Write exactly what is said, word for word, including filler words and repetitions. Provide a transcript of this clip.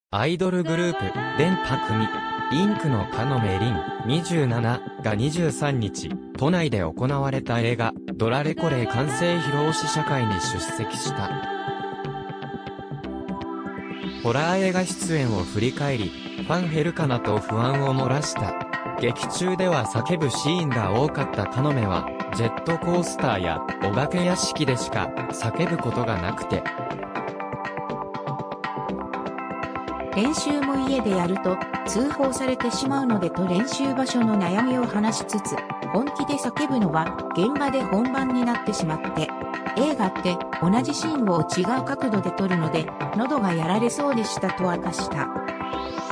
アイドルグループ、電波組、インクのカノメリンにじゅうなながにじゅうさんにち、都内で行われた映画、ドラレコレ完成披露試写会に出席した。ホラー映画出演を振り返り、ファン減るかなと不安を漏らした。劇中では叫ぶシーンが多かったカノメは、ジェットコースターやお化け屋敷でしか叫ぶことがなくて、 練習も家でやると通報されてしまうのでと練習場所の悩みを話しつつ、本気で叫ぶのは現場で本番になってしまって、映画って同じシーンを違う角度で撮るので喉がやられそうでしたと明かした。